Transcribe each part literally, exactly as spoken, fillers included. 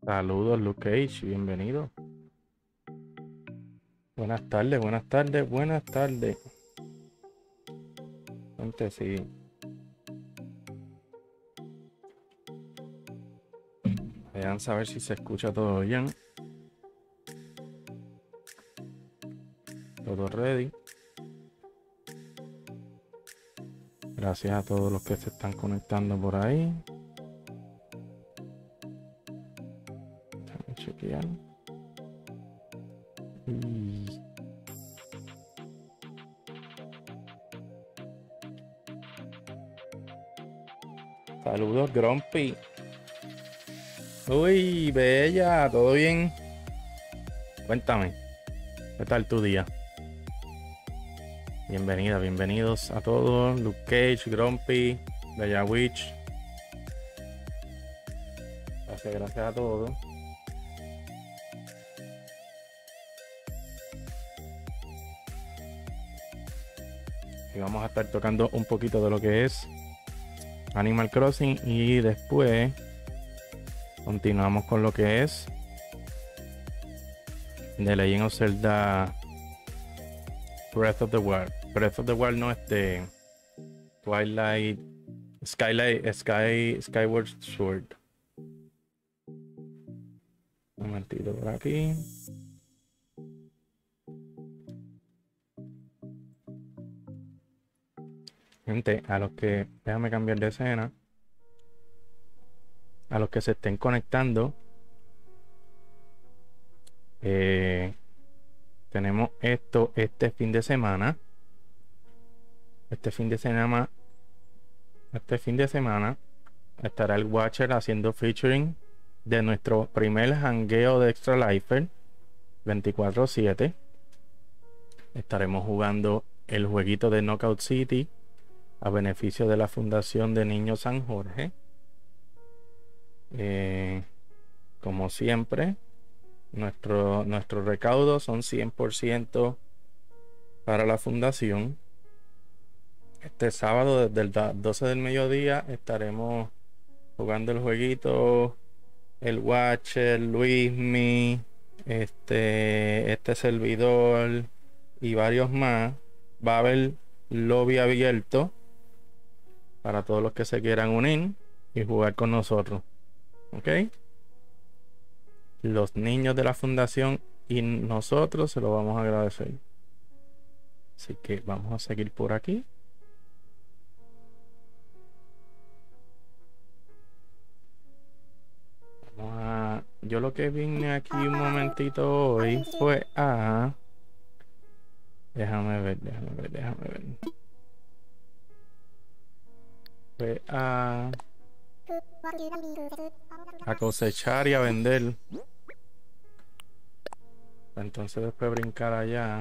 Saludos, Luke Cage, bienvenido. Buenas tardes, buenas tardes, buenas tardes. Gente, sí. Vean saber si se escucha todo bien. Todo ready. Gracias a todos los que se están conectando por ahí. Déjame chequear. Y... Saludos, Grumpy. Uy, bella, ¿todo bien? Cuéntame, ¿qué tal tu día? Bienvenida, bienvenidos a todos. Luke Cage, Grumpy, Bella Witch. Gracias, gracias a todos. Y vamos a estar tocando un poquito de lo que es Animal Crossing y después continuamos con lo que es The Legend of Zelda Breath of the Wild. Breath of the Wild no, este Twilight Skylight Sky Skyward Sword. Un momentito por aquí. Gente, a los que déjame cambiar de escena. A los que se estén conectando, eh, tenemos esto este fin de semana. Este fin de semana, este fin de semana estará el Watcher haciendo featuring de nuestro primer jangueo de Extra Lifer veinticuatro siete. Estaremos jugando el jueguito de Knockout City a beneficio de la Fundación de Niños San Jorge. Eh, como siempre, nuestro, nuestro recaudo son cien por ciento para la fundación. Este sábado desde el doce del mediodía estaremos jugando el jueguito, el Watcher, Luismi, este, este servidor y varios más. Va a haber lobby abierto para todos los que se quieran unir y jugar con nosotros. ¿Ok? Los niños de la fundación y nosotros se lo vamos a agradecer. Así que vamos a seguir por aquí. Vamos a... Yo lo que vine aquí un momentito hoy fue a... Déjame ver, déjame ver, déjame ver. Fue a... a cosechar y a vender. Entonces después brincar allá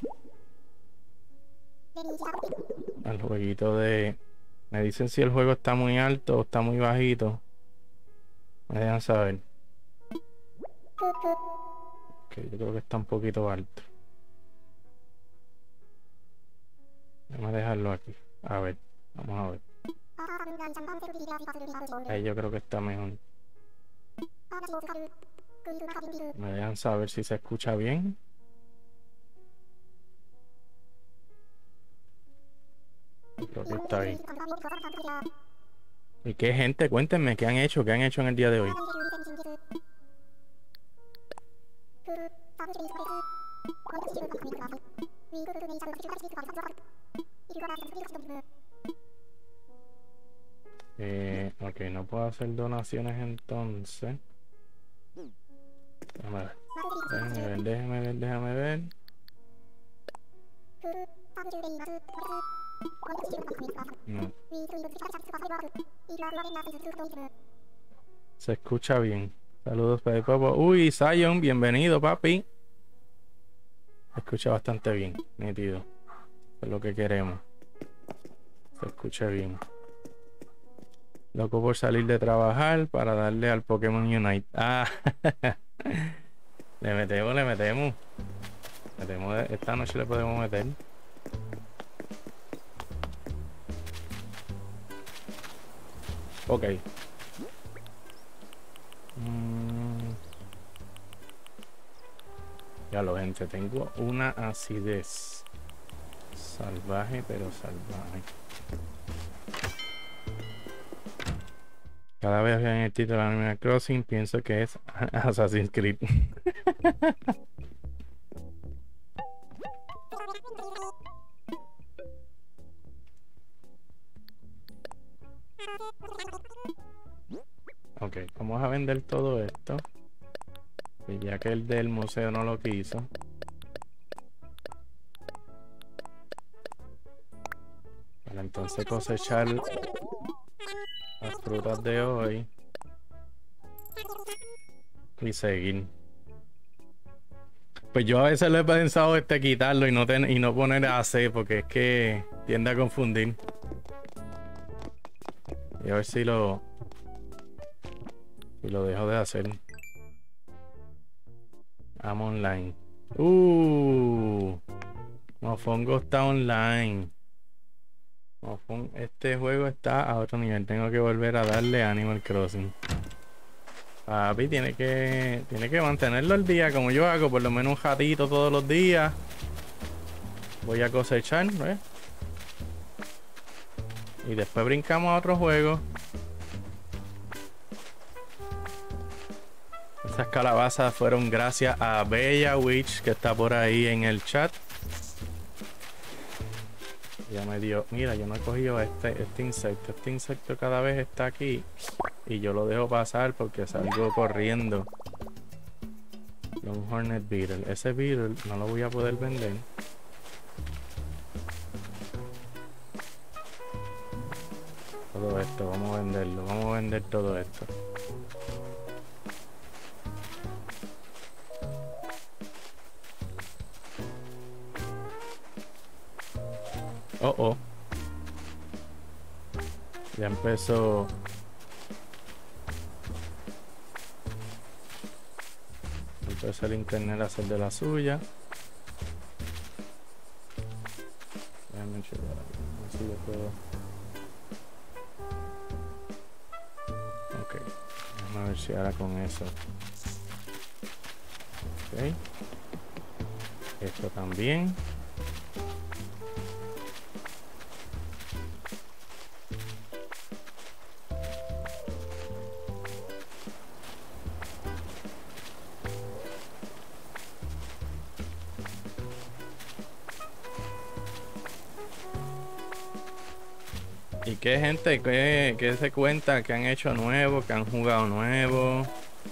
al jueguito de... Me dicen si el juego está muy alto o está muy bajito. Me dejan saber. Ok, yo creo que está un poquito alto. Vamos a dejarlo aquí. A ver, vamos a ver. Ahí yo creo que está mejor. Me dejan saber si se escucha bien. Creo que está bien. ¿Y qué gente? Cuéntenme qué han hecho, qué han hecho en el día de hoy. Eh, ok, no puedo hacer donaciones entonces. Déjame ver. Déjame ver, déjame ver, déjame ver. No. Se escucha bien. Saludos para el papo. Uy, Zion, bienvenido, papi. Se escucha bastante bien, nítido. Es lo que queremos. Se escucha bien. Loco por salir de trabajar para darle al Pokémon Unite. Ah, le metemos, le metemos. metemos. Esta noche le podemos meter. Ok. Mm. Ya lo, gente, tengo una acidez salvaje, pero salvaje. Cada vez que en el título de Animal Crossing pienso que es Assassin's Creed. Ok, vamos a vender todo esto. Y ya que el del museo no lo quiso. Para entonces cosechar las frutas de hoy. Y seguir. Pues yo a veces lo he pensado este quitarlo y no, ten, y no poner A C porque es que tiende a confundir. Y a ver si lo... Si lo dejo de hacer. Amo online. Uh, Mofongo está online. Mofong, este juego está a otro nivel. Tengo que volver a darle Animal Crossing. Papi, tiene que tiene que mantenerlo al día como yo hago, por lo menos un ratito todos los días. Voy a cosechar, ¿ves? Y después brincamos a otro juego. Esas calabazas fueron gracias a Bella Witch, que está por ahí en el chat. Ya me dio... Mira, yo no he cogido este, este insecto. Este insecto cada vez está aquí. Y yo lo dejo pasar porque salgo corriendo. Long Hornet Beetle. Ese Beetle no lo voy a poder vender. Todo esto, vamos a venderlo. Vamos a vender todo esto. Oh, oh. Ya empezó. Empezó el internet a hacer de la suya. Déjame checar aquí. A ver si yo puedo. Ok. Déjame ver si ahora con eso. Ok. Esto también. ¿Y qué gente, qué, qué se cuenta, que han hecho nuevo, que han jugado nuevo?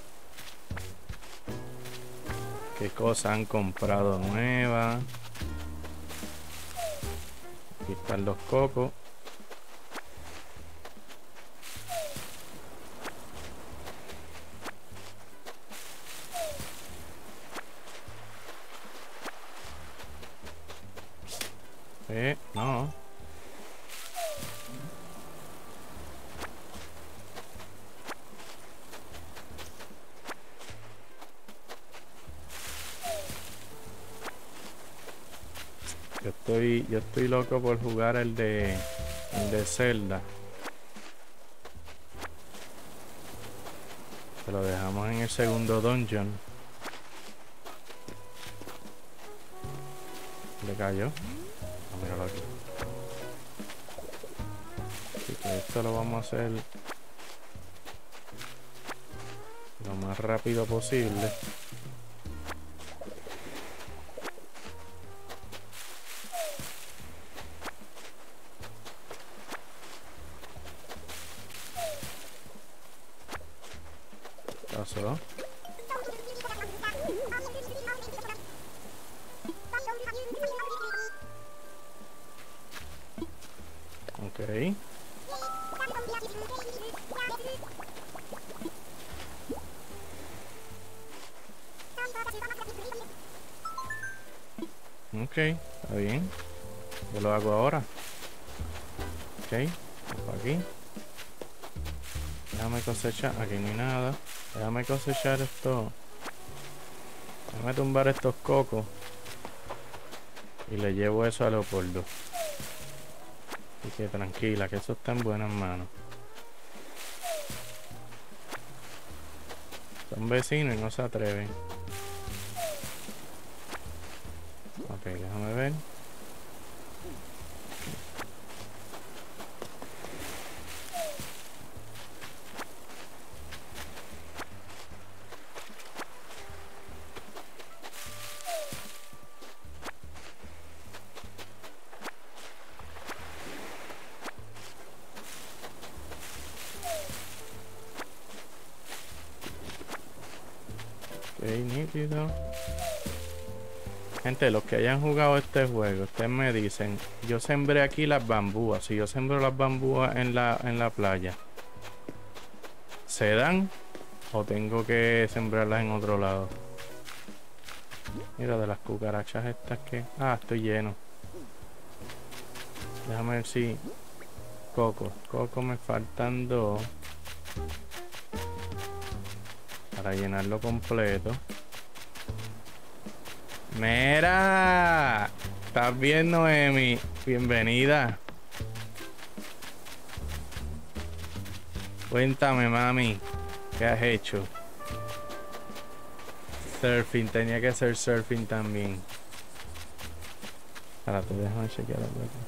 ¿Qué cosas han comprado nuevas? Aquí están los cocos. Eh, no. Yo estoy, yo estoy loco por jugar el de, el de Zelda. Se lo dejamos en el segundo dungeon. Le cayó. Oh, míralo aquí. Así que esto lo vamos a hacer lo más rápido posible. Pasó. Ok. Ok, está bien. Yo lo hago ahora. Ok, vamos aquí. Déjame cosechar. Aquí no hay nada. Déjame cosechar esto. Déjame tumbar estos cocos. Y le llevo eso a Leopoldo. Así que tranquila, que eso está en buenas manos. Son vecinos y no se atreven. déjame ver. Ok, nítido. Gente, los que hayan jugado este juego, ustedes me dicen, yo sembré aquí las bambúas. Si yo sembro las bambúas en la, en la playa, ¿se dan? ¿O tengo que sembrarlas en otro lado? Mira, de las cucarachas estas que... Ah, estoy lleno. Déjame ver si... Coco. Coco me faltan dos. Para llenarlo completo. ¡Mira! ¿Estás bien, Noemi? Bienvenida. Cuéntame, mami. ¿Qué has hecho? Surfing. Tenía que ser surfing también. Ahora te dejo chequear algo aquí.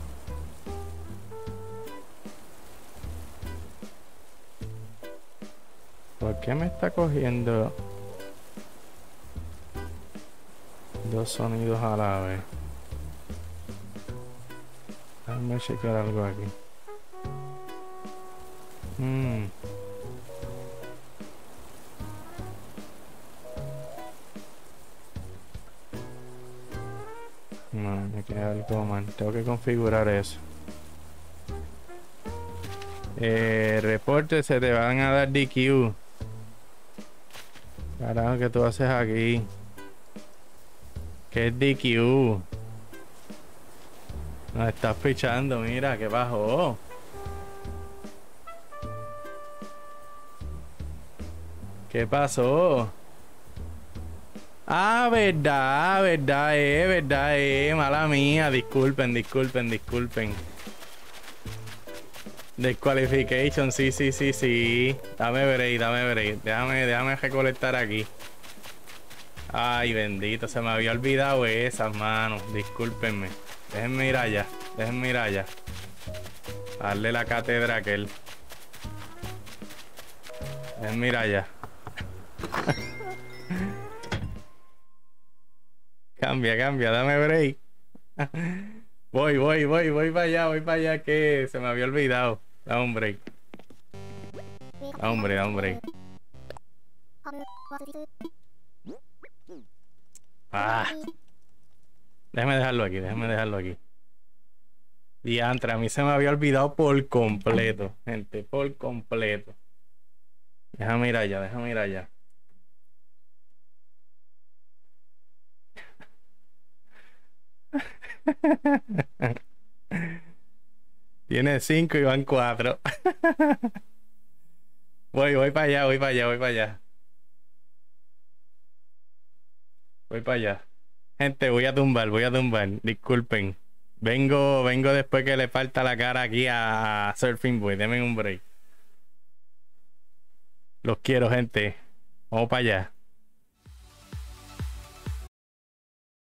¿Por qué me está cogiendo dos sonidos a la vez? Déjame chequear algo aquí. Hmm. No, me queda algo mal. Tengo que configurar eso. Eh, reporte, se te van a dar D Q. Carajo, ¿qué tú haces aquí? ¿Qué es D Q? Nos estás pichando, mira, ¿qué bajó? ¿Qué pasó? Ah, verdad, verdad, eh, verdad, eh, mala mía, disculpen, disculpen, disculpen. Desqualification, sí, sí, sí, sí. Dame break, dame break. Déjame, déjame recolectar aquí. Ay, bendito, se me había olvidado esas, manos. Discúlpenme. Déjenme ir allá, déjenme ir allá. Darle la cátedra a aquel. Déjenme ir allá. Cambia, cambia, dame break. Voy, voy, voy, voy para allá, voy para allá que se me había olvidado. Da un break. Da un break, da un break. Ah. Déjame dejarlo aquí, déjame dejarlo aquí. Diantre, a mí se me había olvidado por completo, gente, por completo. Déjame ir allá, déjame ir allá. Tiene cinco y van cuatro. Voy, voy para allá, voy para allá, voy para allá. Voy para allá. Gente, voy a tumbar, voy a tumbar. Disculpen. Vengo, vengo después que le falta la cara aquí a Surfing Boy. Denme un break. Los quiero, gente. Vamos para allá.